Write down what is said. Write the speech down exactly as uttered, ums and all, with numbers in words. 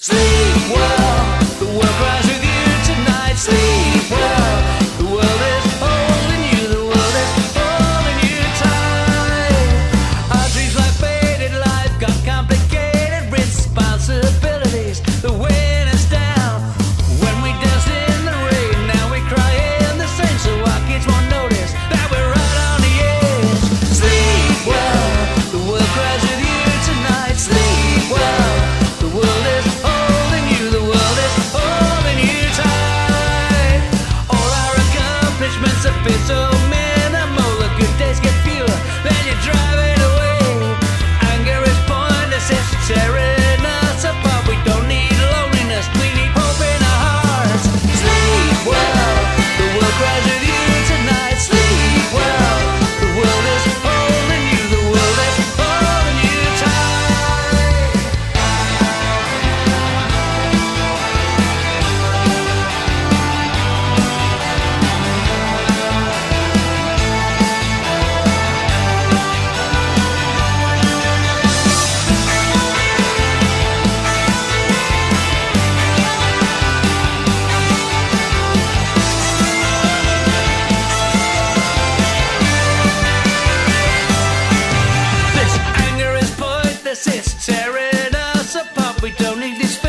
Sleep well, the world cries with you tonight. Sleep well, the world is holding you, the world is holding you tight. Our dreams like faded life got complicated responsibilities. The wind is down when we dance in the rain. Now we cry in the same, so our kids won't notice that we're right on the edge. Sleep well, the world cries with you tonight. Sleep well, the world is holding you, the world is holding you tight. All our accomplishments appear so minimal. The good days get fewer, then you drive it away. Anger is pointless, it's tearing us apart. We don't need loneliness, we need hope in our hearts. Sleep well, the world cries with you tonight. Sleep well, the world is holding you, the world is holding you tight. This anger is pointless, it's tearing us apart. We don't need these